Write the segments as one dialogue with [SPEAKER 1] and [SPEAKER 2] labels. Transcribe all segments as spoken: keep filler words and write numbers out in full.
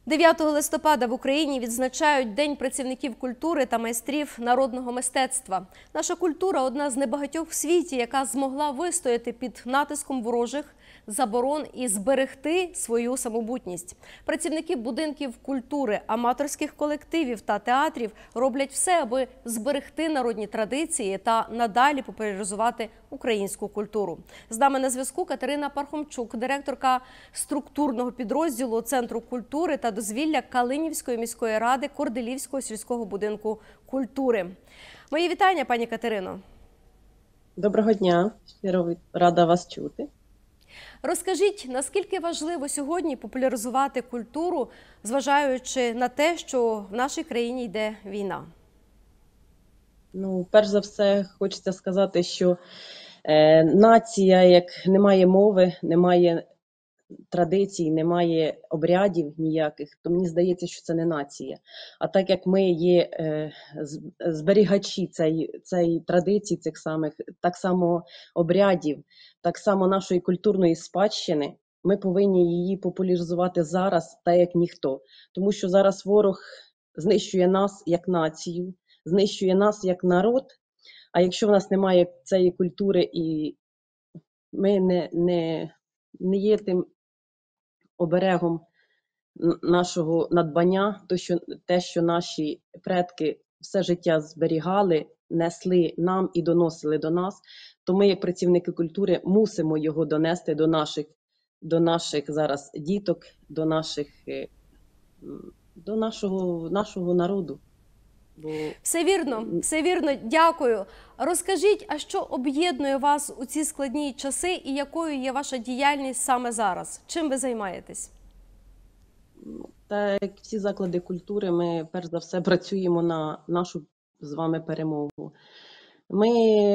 [SPEAKER 1] дев'ятого листопада в Україні відзначають День працівників культури та майстрів народного мистецтва. Наша культура – одна з небагатьох в світі, яка змогла вистояти під натиском ворожих заборон і зберегти свою самобутність. Працівники будинків культури, аматорських колективів та театрів роблять все, аби зберегти народні традиції та надалі популяризувати українську культуру. З нами на зв'язку Катерина Пархомчук, директорка структурного підрозділу Центру культури та дозвілля Калинівської міської ради Корделівського сільського будинку культури. Мої вітання, пані Катерино.
[SPEAKER 2] Доброго дня, щиро рада вас чути.
[SPEAKER 1] Розкажіть, наскільки важливо сьогодні популяризувати культуру, зважаючи на те, що в нашій країні йде війна?
[SPEAKER 2] Ну, перш за все, хочеться сказати, що е, нація, як немає мови, немає традицій, немає обрядів ніяких, то мені здається, що це не нація. А так як ми є е, зберігачі цієї, цієї традиції, цих самих, так само обрядів, так само нашої культурної спадщини, ми повинні її популяризувати зараз, так як ніхто. Тому що зараз ворог знищує нас як націю, знищує нас як народ, а якщо в нас немає цієї культури і ми не, не, не є тим оберегом нашого надбання, то що, те, що наші предки все життя зберігали, несли нам і доносили до нас, то ми, як працівники культури, мусимо його донести до наших, до наших зараз діток, до наших, до нашого, нашого народу.
[SPEAKER 1] Бо... Все вірно, все вірно, дякую. Розкажіть, а що об'єднує вас у ці складні часи і якою є ваша діяльність саме зараз? Чим ви займаєтесь?
[SPEAKER 2] Та як всі заклади культури, ми перш за все працюємо на нашу з вами перемогу. Ми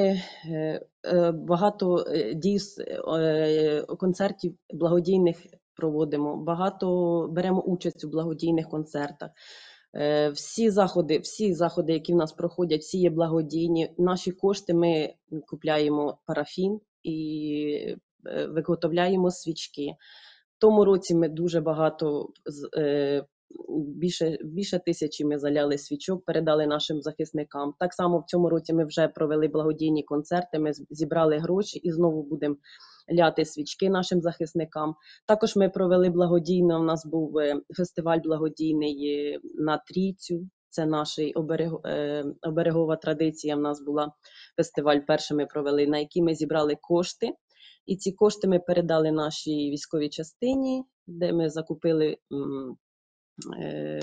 [SPEAKER 2] багато дій, концертів благодійних проводимо, багато беремо участь у благодійних концертах. Всі заходи, всі заходи, які в нас проходять, всі є благодійні. Наші кошти ми купляємо парафін і виготовляємо свічки. В тому році ми дуже багато, більше, більше тисячі ми заляли свічок, передали нашим захисникам. Так само в цьому році ми вже провели благодійні концерти, ми зібрали гроші і знову будемо ляти свічки нашим захисникам. Також ми провели благодійно, у нас був фестиваль благодійний на Трійцю, це наша оберег, оберегова традиція, в нас була фестиваль, перший ми провели, на який ми зібрали кошти. І ці кошти ми передали нашій військовій частині, де ми закупили, е,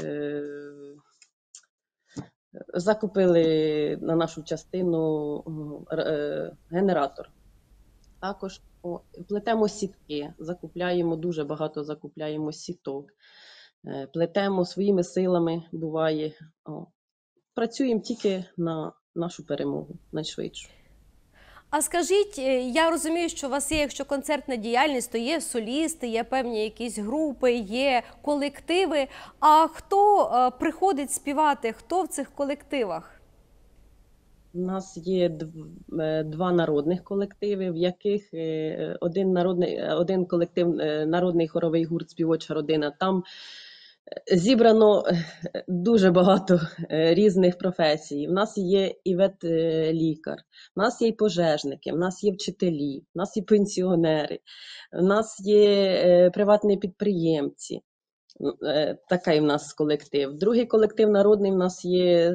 [SPEAKER 2] закупили на нашу частину е, генератор. Також о, плетемо сітки, закупляємо, дуже багато закупляємо сіток, е, плетемо своїми силами, буває. О. Працюємо тільки на нашу перемогу, найшвидшу.
[SPEAKER 1] А скажіть, я розумію, що у вас є, якщо концертна діяльність, то є солісти, є певні якісь групи, є колективи. А хто е, приходить співати, хто в цих колективах?
[SPEAKER 2] У нас є два народних колективи, в яких один, народний, один колектив, народний хоровий гурт «Співоча родина», там зібрано дуже багато різних професій. У нас є і ветлікар, у нас є і пожежники, у нас є вчителі, у нас є пенсіонери, у нас є приватні підприємці. Такий в нас колектив. Другий колектив народний в нас є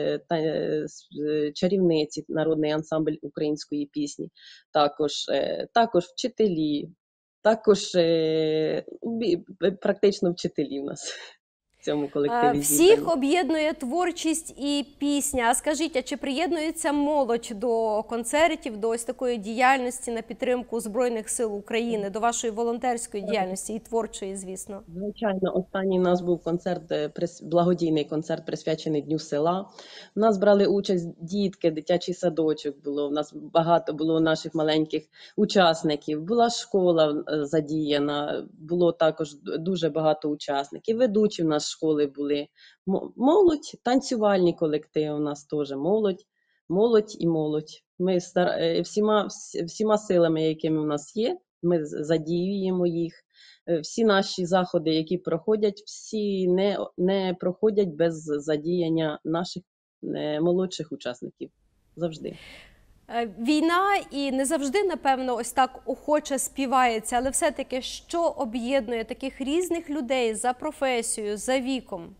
[SPEAKER 2] чарівниці, народний ансамбль української пісні, також, також вчителі. Також практично вчителі в нас в цьому колективі.
[SPEAKER 1] Всіх об'єднує творчість і пісня. А скажіть, а чи приєднується молодь до концертів, до ось такої діяльності на підтримку Збройних сил України, до вашої волонтерської діяльності і творчої, звісно?
[SPEAKER 2] Звичайно, останній у нас був концерт, благодійний концерт, присвячений Дню села. У нас брали участь дітки, дитячий садочок було, у нас багато було наших маленьких учасників, була школа задіяна, було також дуже багато учасників, ведучі в нас школи були, молодь, танцювальні колективи у нас теж, молодь, молодь і молодь. Ми стар... всіма, всіма силами, якими в нас є, ми задіюємо їх, Е, Всі наші заходи, які проходять, всі не, не проходять без задіяння наших е, молодших учасників. Завжди.
[SPEAKER 1] Е, Війна і не завжди, напевно, ось так охоче співається, але все-таки що об'єднує таких різних людей за професією, за віком?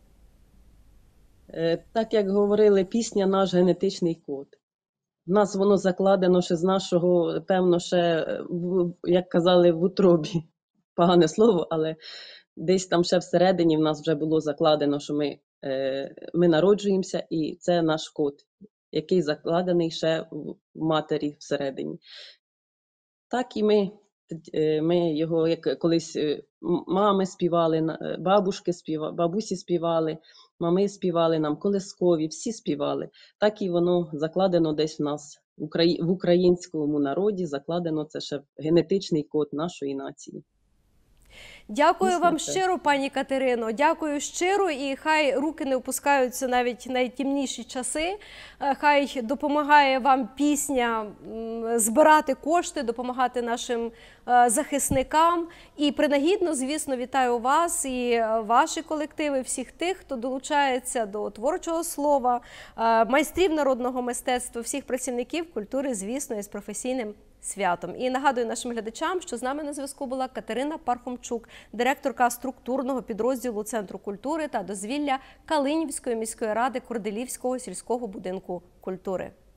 [SPEAKER 2] Е, Так як говорили, пісня наш генетичний код. В нас воно закладено ще з нашого, певно, ще, в- як казали, в утробі. Погане слово, але десь там ще всередині в нас вже було закладено, що ми, е, ми народжуємося, і це наш код, який закладений ще в матері всередині. Так і ми, е, ми його, як колись е, м- мами співали, на- е, бабушки співали, бабусі співали, мами співали нам, колискові, всі співали. Так і воно закладено десь в нас, в украї- в українському народі, закладено це ще генетичний код нашої нації.
[SPEAKER 1] Дякую
[SPEAKER 2] Дійсно,
[SPEAKER 1] вам
[SPEAKER 2] це.
[SPEAKER 1] щиро, пані Катерино. Дякую щиро, і хай руки не опускаються навіть в найтемніші часи. Е, Хай допомагає вам пісня м, збирати кошти, допомагати нашим е, захисникам. І принагідно, звісно, вітаю вас і е, ваші колективи, всіх тих, хто долучається до творчого слова, е, майстрів народного мистецтва, всіх працівників культури, звісно, із професійним святом. І нагадую нашим глядачам, що з нами на зв'язку була Катерина Пархомчук, директорка структурного підрозділу Центру культури та дозвілля Калинівської міської ради Корделівського сільського будинку культури.